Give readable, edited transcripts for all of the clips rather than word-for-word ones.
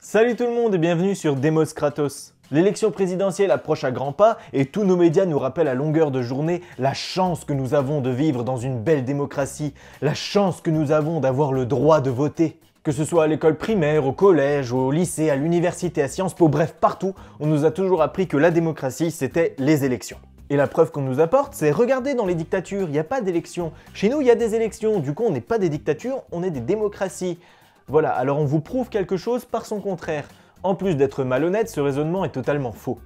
Salut tout le monde et bienvenue sur Demos Kratos. L'élection présidentielle approche à grands pas et tous nos médias nous rappellent à longueur de journée la chance que nous avons de vivre dans une belle démocratie, la chance que nous avons d'avoir le droit de voter. Que ce soit à l'école primaire, au collège, au lycée, à l'université, à Sciences Po, bref partout, on nous a toujours appris que la démocratie c'était les élections. Et la preuve qu'on nous apporte, c'est regardez dans les dictatures, il n'y a pas d'élections. Chez nous il y a des élections, du coup on n'est pas des dictatures, on est des démocraties. Voilà, alors on vous prouve quelque chose par son contraire. En plus d'être malhonnête, ce raisonnement est totalement faux.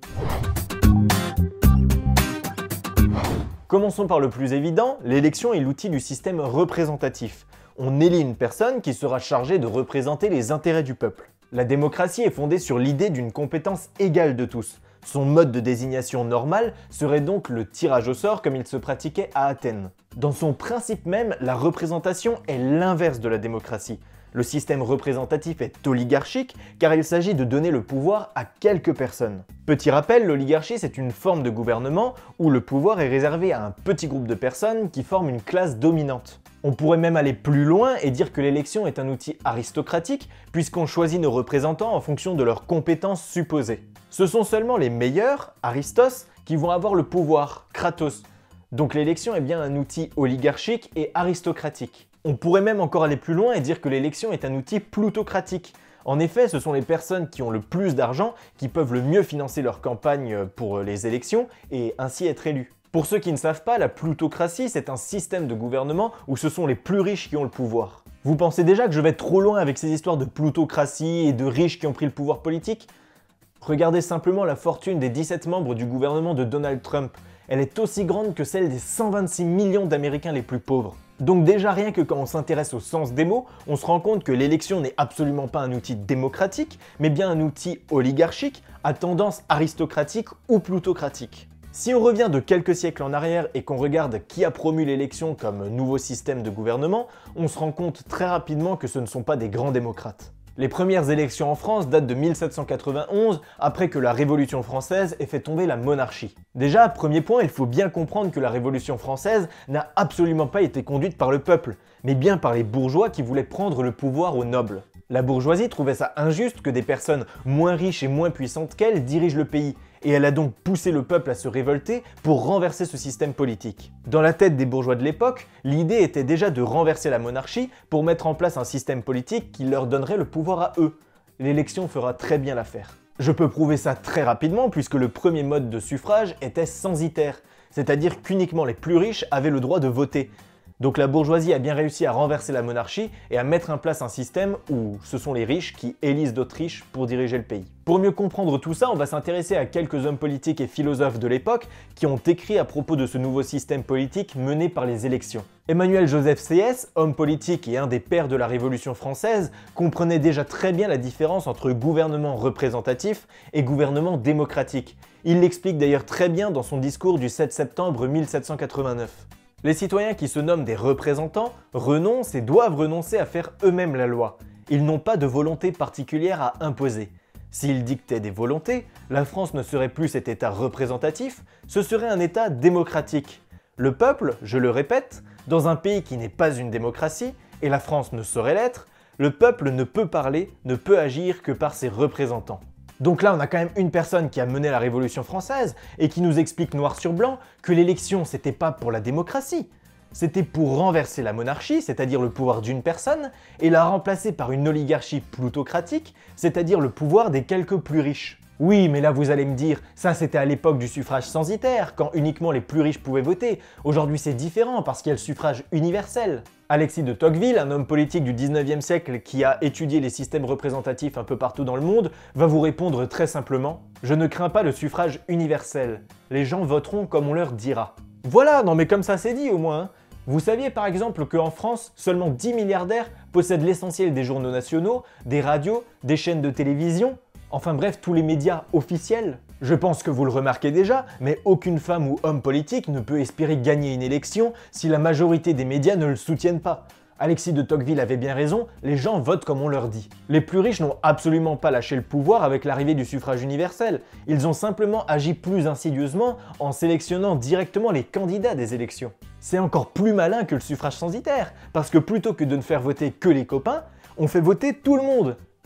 Commençons par le plus évident, l'élection est l'outil du système représentatif. On élit une personne qui sera chargée de représenter les intérêts du peuple. La démocratie est fondée sur l'idée d'une compétence égale de tous. Son mode de désignation normal serait donc le tirage au sort comme il se pratiquait à Athènes. Dans son principe même, la représentation est l'inverse de la démocratie. Le système représentatif est oligarchique car il s'agit de donner le pouvoir à quelques personnes. Petit rappel, l'oligarchie c'est une forme de gouvernement où le pouvoir est réservé à un petit groupe de personnes qui forment une classe dominante. On pourrait même aller plus loin et dire que l'élection est un outil aristocratique puisqu'on choisit nos représentants en fonction de leurs compétences supposées. Ce sont seulement les meilleurs, Aristos, qui vont avoir le pouvoir, Kratos. Donc l'élection est bien un outil oligarchique et aristocratique. On pourrait même encore aller plus loin et dire que l'élection est un outil plutocratique. En effet, ce sont les personnes qui ont le plus d'argent qui peuvent le mieux financer leur campagne pour les élections et ainsi être élus. Pour ceux qui ne savent pas, la plutocratie, c'est un système de gouvernement où ce sont les plus riches qui ont le pouvoir. Vous pensez déjà que je vais trop loin avec ces histoires de plutocratie et de riches qui ont pris le pouvoir politique? Regardez simplement la fortune des 17 membres du gouvernement de Donald Trump. Elle est aussi grande que celle des 126 millions d'Américains les plus pauvres. Donc déjà rien que quand on s'intéresse au sens des mots, on se rend compte que l'élection n'est absolument pas un outil démocratique, mais bien un outil oligarchique à tendance aristocratique ou plutocratique. Si on revient de quelques siècles en arrière et qu'on regarde qui a promu l'élection comme nouveau système de gouvernement, on se rend compte très rapidement que ce ne sont pas des grands démocrates. Les premières élections en France datent de 1791, après que la Révolution française ait fait tomber la monarchie. Déjà, premier point, il faut bien comprendre que la Révolution française n'a absolument pas été conduite par le peuple, mais bien par les bourgeois qui voulaient prendre le pouvoir aux nobles. La bourgeoisie trouvait ça injuste que des personnes moins riches et moins puissantes qu'elle dirigent le pays, et elle a donc poussé le peuple à se révolter pour renverser ce système politique. Dans la tête des bourgeois de l'époque, l'idée était déjà de renverser la monarchie pour mettre en place un système politique qui leur donnerait le pouvoir à eux. L'élection fera très bien l'affaire. Je peux prouver ça très rapidement puisque le premier mode de suffrage était censitaire, c'est-à-dire qu'uniquement les plus riches avaient le droit de voter. Donc la bourgeoisie a bien réussi à renverser la monarchie et à mettre en place un système où ce sont les riches qui élisent d'autres riches pour diriger le pays. Pour mieux comprendre tout ça, on va s'intéresser à quelques hommes politiques et philosophes de l'époque qui ont écrit à propos de ce nouveau système politique mené par les élections. Emmanuel Joseph Sieyès, homme politique et un des pères de la Révolution française, comprenait déjà très bien la différence entre gouvernement représentatif et gouvernement démocratique. Il l'explique d'ailleurs très bien dans son discours du 7 septembre 1789. Les citoyens qui se nomment des représentants renoncent et doivent renoncer à faire eux-mêmes la loi. Ils n'ont pas de volonté particulière à imposer. S'ils dictaient des volontés, la France ne serait plus cet État représentatif, ce serait un État démocratique. Le peuple, je le répète, dans un pays qui n'est pas une démocratie, et la France ne saurait l'être, le peuple ne peut parler, ne peut agir que par ses représentants. Donc là, on a quand même une personne qui a mené la Révolution française et qui nous explique noir sur blanc que l'élection, c'était pas pour la démocratie. C'était pour renverser la monarchie, c'est-à-dire le pouvoir d'une personne, et la remplacer par une oligarchie plutocratique, c'est-à-dire le pouvoir des quelques plus riches. Oui, mais là vous allez me dire, ça c'était à l'époque du suffrage censitaire, quand uniquement les plus riches pouvaient voter. Aujourd'hui c'est différent parce qu'il y a le suffrage universel. Alexis de Tocqueville, un homme politique du 19e siècle qui a étudié les systèmes représentatifs un peu partout dans le monde, va vous répondre très simplement « Je ne crains pas le suffrage universel. Les gens voteront comme on leur dira. » Voilà, non mais comme ça c'est dit au moins. Hein. Vous saviez par exemple qu'en France, seulement 10 milliardaires possèdent l'essentiel des journaux nationaux, des radios, des chaînes de télévision, enfin bref, tous les médias officiels. Je pense que vous le remarquez déjà, mais aucune femme ou homme politique ne peut espérer gagner une élection si la majorité des médias ne le soutiennent pas. Alexis de Tocqueville avait bien raison, les gens votent comme on leur dit. Les plus riches n'ont absolument pas lâché le pouvoir avec l'arrivée du suffrage universel, ils ont simplement agi plus insidieusement en sélectionnant directement les candidats des élections. C'est encore plus malin que le suffrage censitaire, parce que plutôt que de ne faire voter que les copains, on fait voter tout le monde.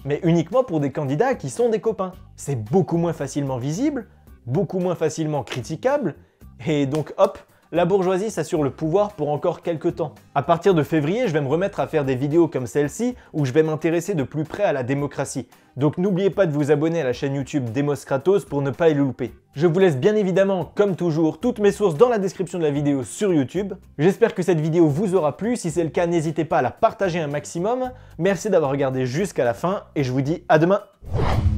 mais uniquement pour des candidats qui sont des copains. C'est beaucoup moins facilement visible, beaucoup moins facilement critiquable, et donc hop, la bourgeoisie s'assure le pouvoir pour encore quelques temps. À partir de février, je vais me remettre à faire des vidéos comme celle-ci où je vais m'intéresser de plus près à la démocratie. Donc n'oubliez pas de vous abonner à la chaîne YouTube Demos Kratos pour ne pas y le louper. Je vous laisse bien évidemment, comme toujours, toutes mes sources dans la description de la vidéo sur YouTube. J'espère que cette vidéo vous aura plu. Si c'est le cas, n'hésitez pas à la partager un maximum. Merci d'avoir regardé jusqu'à la fin et je vous dis à demain.